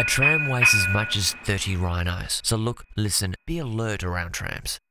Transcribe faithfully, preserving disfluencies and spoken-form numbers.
A tram weighs as much as thirty rhinos, so look, listen, be alert around trams.